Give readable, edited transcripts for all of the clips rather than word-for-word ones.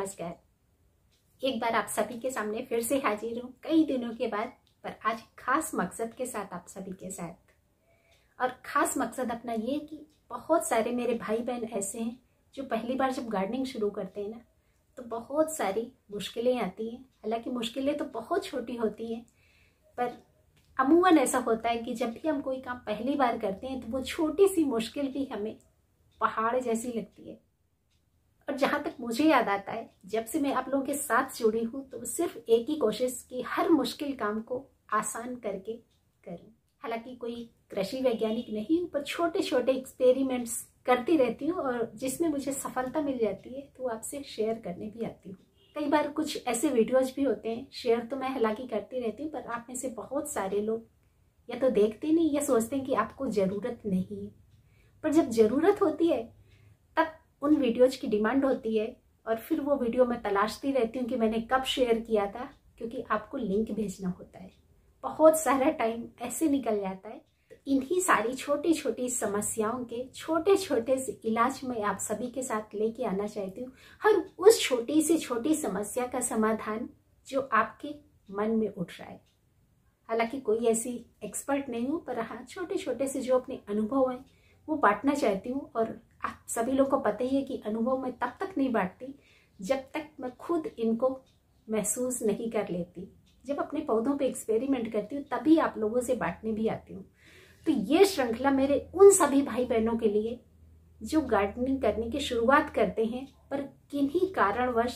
नमस्कार। एक बार आप सभी के सामने फिर से हाजिर हूँ कई दिनों के बाद, पर आज खास मकसद के साथ आप सभी के साथ। और खास मकसद अपना ये कि बहुत सारे मेरे भाई बहन ऐसे हैं जो पहली बार जब गार्डनिंग शुरू करते हैं ना, तो बहुत सारी मुश्किलें आती हैं। हालांकि मुश्किलें तो बहुत छोटी होती हैं, पर अमूमन ऐसा होता है कि जब भी हम कोई काम पहली बार करते हैं तो वो छोटी सी मुश्किल भी हमें पहाड़ जैसी लगती है। और जहाँ तक मुझे याद आता है, जब से मैं आप लोगों के साथ जुड़ी हूँ तो सिर्फ एक ही कोशिश कि हर मुश्किल काम को आसान करके करूँ। हालांकि कोई कृषि वैज्ञानिक नहीं हूँ, पर छोटे छोटे एक्सपेरिमेंट्स करती रहती हूँ और जिसमें मुझे सफलता मिल जाती है तो आपसे शेयर करने भी आती हूँ। कई बार कुछ ऐसे वीडियोज भी होते हैं, शेयर तो मैं हालांकि करती रहती हूँ, पर आप में से बहुत सारे लोग या तो देखते नहीं या सोचते हैं कि आपको ज़रूरत नहीं है। पर जब ज़रूरत होती है तब उन वीडियोज की डिमांड होती है और फिर वो वीडियो मैं तलाशती रहती हूँ कि मैंने कब शेयर किया था, क्योंकि आपको लिंक भेजना होता है। बहुत सारा टाइम ऐसे निकल जाता है। इन्हीं सारी छोटी छोटी समस्याओं के छोटे छोटे से इलाज में आप सभी के साथ लेके आना चाहती हूँ। हर उस छोटी से छोटी समस्या का समाधान जो आपके मन में उठ रहा है। हालांकि कोई ऐसी एक्सपर्ट नहीं हूँ, पर हाँ छोटे छोटे से जो अपने अनुभव हैं वो बांटना चाहती हूँ। और आप सभी लोगों को पता ही है कि अनुभव मैं तब तक नहीं बांटती जब तक मैं खुद इनको महसूस नहीं कर लेती। जब अपने पौधों पे एक्सपेरिमेंट करती हूँ तभी आप लोगों से बांटने भी आती हूँ। तो ये श्रृंखला मेरे उन सभी भाई बहनों के लिए जो गार्डनिंग करने की शुरुआत करते हैं, पर किन्हीं कारणवश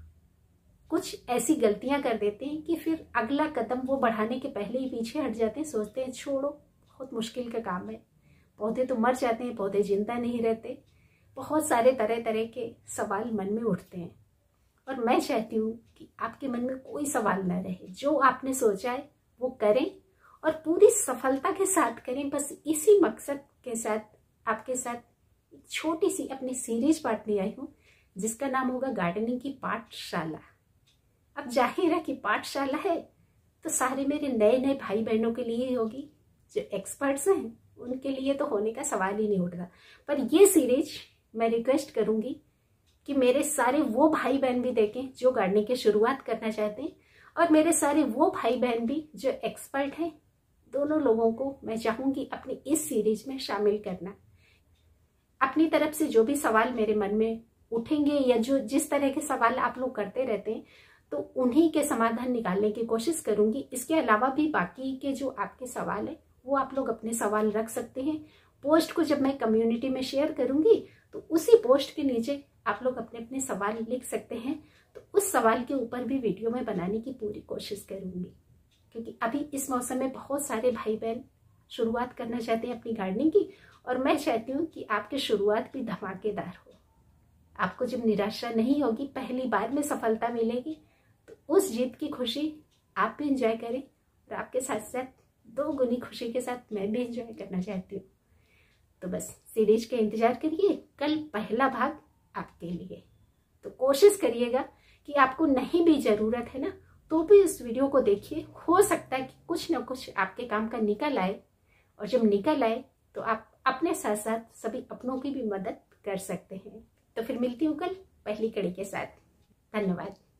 कुछ ऐसी गलतियां कर देते हैं कि फिर अगला कदम वो बढ़ाने के पहले ही पीछे हट जाते हैं। सोचते हैं छोड़ो, बहुत मुश्किल का काम है, पौधे तो मर जाते हैं, पौधे जिंदा नहीं रहते। बहुत सारे तरह तरह के सवाल मन में उठते हैं और मैं चाहती हूँ कि आपके मन में कोई सवाल न रहे। जो आपने सोचा है वो करें और पूरी सफलता के साथ करें। बस इसी मकसद के साथ आपके साथ एक छोटी सी अपनी सीरीज बांटने आई हूँ, जिसका नाम होगा गार्डनिंग की पाठशाला। अब जाहिर है कि पाठशाला है तो सारे मेरे नए नए भाई बहनों के लिए ही होगी। जो एक्सपर्ट्स हैं उनके लिए तो होने का सवाल ही नहीं उठता। पर ये सीरीज मैं रिक्वेस्ट करूंगी कि मेरे सारे वो भाई बहन भी देखें जो गार्डनिंग की शुरुआत करना चाहते हैं, और मेरे सारे वो भाई बहन भी जो एक्सपर्ट हैं। दोनों लोगों को मैं चाहूंगी अपनी इस सीरीज में शामिल करना। अपनी तरफ से जो भी सवाल मेरे मन में उठेंगे या जो जिस तरह के सवाल आप लोग करते रहते हैं, तो उन्हीं के समाधान निकालने की कोशिश करूंगी। इसके अलावा भी बाकी के जो आपके सवाल है वो आप लोग अपने सवाल रख सकते हैं। पोस्ट को जब मैं कम्युनिटी में शेयर करूंगी तो उसी पोस्ट के नीचे आप लोग अपने अपने सवाल लिख सकते हैं। तो उस सवाल के ऊपर भी वीडियो में बनाने की पूरी कोशिश करूंगी, क्योंकि अभी इस मौसम में बहुत सारे भाई बहन शुरुआत करना चाहते हैं अपनी गार्डनिंग की, और मैं चाहती हूँ कि आपकी शुरुआत भी धमाकेदार हो। आपको जब निराशा नहीं होगी, पहली बार में सफलता मिलेगी, तो उस जीत की खुशी आप भी इंजॉय करें और आपके साथ साथ दो गुनी खुशी के साथ मैं भी इंजॉय करना चाहती हूँ। तो बस सीरीज का इंतजार करिए, कल पहला भाग आपके लिए। तो कोशिश करिएगा कि आपको नहीं भी जरूरत है ना, तो भी इस वीडियो को देखिए। हो सकता है कि कुछ ना कुछ आपके काम का निकल आए, और जब निकल आए तो आप अपने साथ साथ सभी अपनों की भी मदद कर सकते हैं। तो फिर मिलती हूँ कल पहली कड़ी के साथ। धन्यवाद।